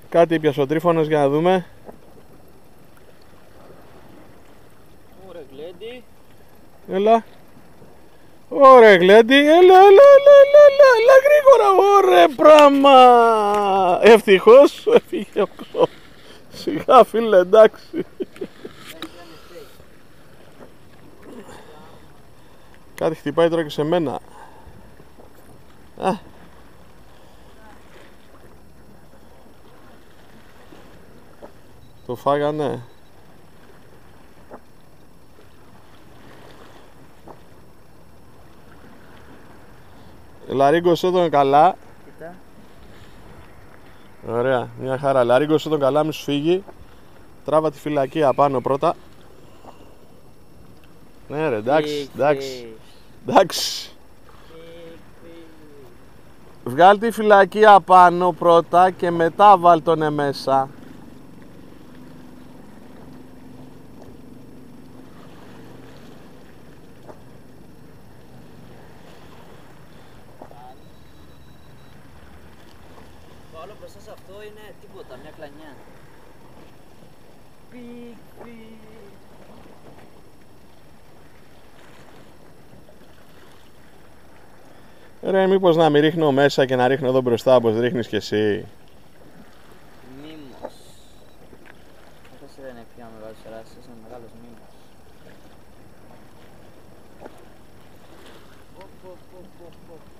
Κάτι έπιασε ο Τρίφωνος για να δούμε. Ωραία γλέντι. Έλα. Ωραία γλέντι. Έλα γρήγορα. Ωραία πράγμα. Ευτυχώς έφυγε ο ξώ. Σιγά φίλε, εντάξει. Κάτι χτυπάει τώρα και σε μένα. Το φάγανε. Λαρίγκωσέ τον καλά. Κοίτα. Ωραία, μια χαρά. Λαρίγκωσέ τον καλά, μη σου φύγει. Τράβα τη φυλακή απάνω πρώτα. Ναι ρε, εντάξει. Βγάλ τη φυλακή απάνω πρώτα και μετά βάλ τον μέσα. Το άλλο μπροστά σε αυτό είναι τίποτα, μια κλανιά. Ρε, μήπως να μην ρίχνω μέσα και να ρίχνω εδώ μπροστά όπως ρίχνεις κι εσύ. Μίμος. Αυτός δεν είναι πια μεγάλος τεράστιος, είναι μεγάλος μίμος. Οπ.